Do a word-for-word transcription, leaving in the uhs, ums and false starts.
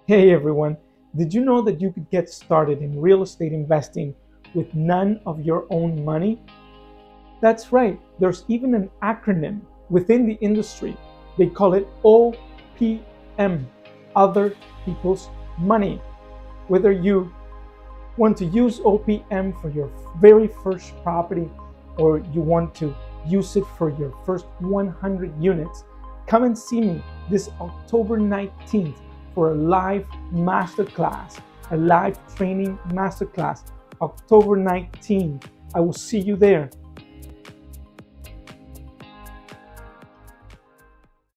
Hey everyone, did you know that you could get started in real estate investing with none of your own money? That's right, there's even an acronym within the industry. They call it O P M, Other People's Money. Whether you want to use O P M for your very first property or you want to use it for your first one hundred units, come and see me this October nineteenth for a live masterclass, a live training masterclass, October nineteenth. I will see you there.